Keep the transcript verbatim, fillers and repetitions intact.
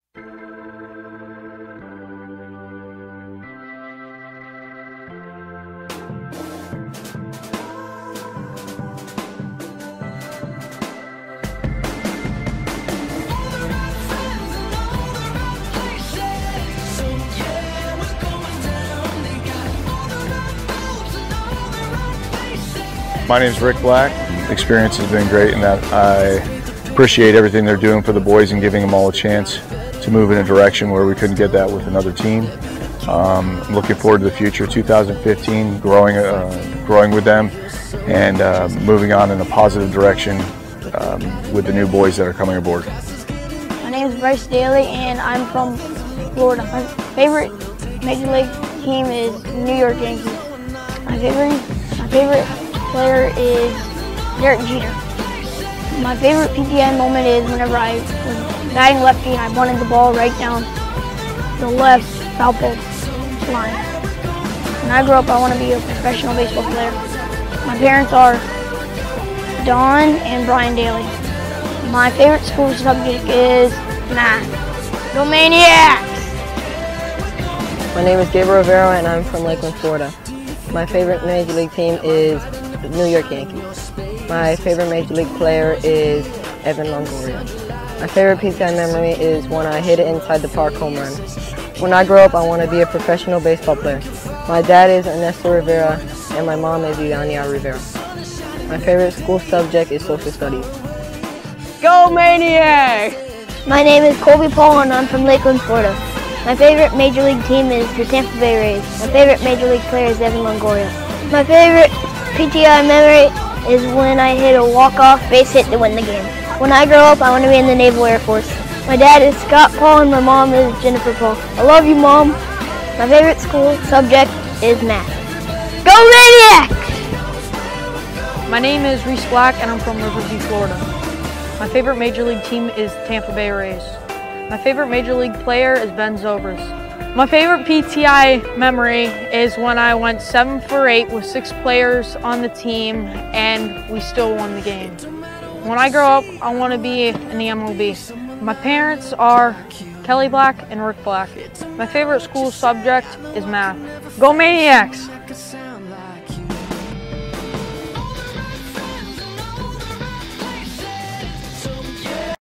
My name is Rick Black. The experience has been great in that I appreciate everything they're doing for the boys and giving them all a chance to move in a direction where we couldn't get that with another team. Um, I'm looking forward to the future, two thousand fifteen, growing, uh, growing with them and uh, moving on in a positive direction um, with the new boys that are coming aboard. My name is Bryce Daly and I'm from Florida. My favorite Major League team is New York Yankees. My favorite, my favorite player is Derek Jeter. My favorite P T I moment is whenever I was batting lefty and I bunted the ball right down the left foul pole line. When I grow up, I want to be a professional baseball player. My parents are Don and Brian Daly. My favorite school subject is math. Go Maniacs! My name is Gabriel Rivera and I'm from Lakeland, Florida. My favorite Major League team is the New York Yankees. My favorite Major League player is Evan Longoria. My favorite P T I memory is when I hit it inside the park home run. When I grow up, I want to be a professional baseball player. My dad is Ernesto Rivera and my mom is Yania Rivera. My favorite school subject is social studies. Go Maniacs! My name is Colby Paul and I'm from Lakeland, Florida. My favorite Major League team is the Tampa Bay Rays. My favorite Major League player is Evan Longoria. My favorite P T I memory is when I hit a walk-off base hit to win the game. When I grow up, I want to be in the Naval Air Force. My dad is Scott Paul and my mom is Jennifer Paul. I love you, Mom. My favorite school subject is math. Go Maniacs! My name is Reese Black and I'm from Riverview, Florida. My favorite Major League team is Tampa Bay Rays. My favorite Major League player is Ben Zobrist. My favorite P T I memory is when I went seven for eight with six players on the team and we still won the game. When I grow up, I want to be in the M L B. My parents are Kelly Black and Rick Black. My favorite school subject is math. Go Maniacs!